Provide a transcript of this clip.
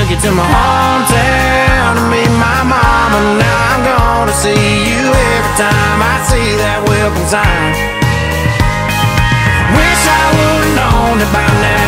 took you to my hometown to meet my mama. Now I'm gonna see you every time I see that Wilkins sign. Wish I would've known about now.